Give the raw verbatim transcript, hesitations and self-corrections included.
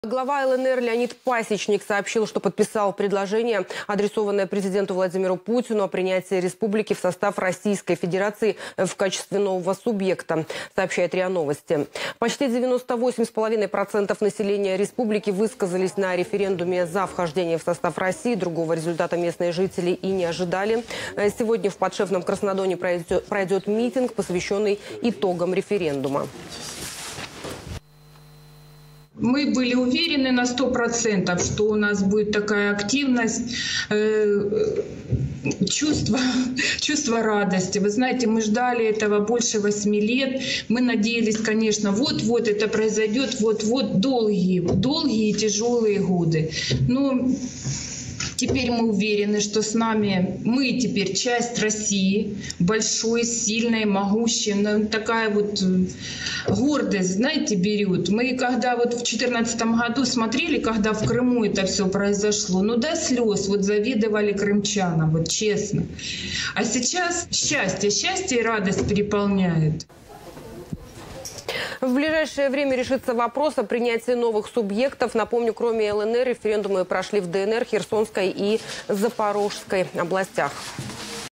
Глава ЛНР Леонид Пасечник сообщил, что подписал предложение, адресованное президенту Владимиру Путину, о принятии республики в состав Российской Федерации в качестве нового субъекта, сообщает РИА Новости. Почти девяносто восемь целых пять десятых процента населения республики высказались на референдуме за вхождение в состав России. Другого результата местные жители и не ожидали. Сегодня в подшефном Краснодоне пройдет, пройдет митинг, посвященный итогам референдума. Мы были уверены на сто процентов, что у нас будет такая активность, э, чувство, чувство радости. Вы знаете, мы ждали этого больше восьми лет. Мы надеялись, конечно, вот-вот это произойдет, вот-вот долгие, долгие и тяжелые годы. Но теперь мы уверены, что с нами, мы теперь часть России, большой, сильной, могущей. Такая вот гордость, знаете, берет. Мы когда вот в две тысячи четырнадцатом году смотрели, когда в Крыму это все произошло, ну до слез, вот завидовали крымчанам, вот честно. А сейчас счастье, счастье и радость переполняют. В ближайшее время решится вопрос о принятии новых субъектов. Напомню, кроме ЛНР, референдумы прошли в ДНР, Херсонской и Запорожской областях.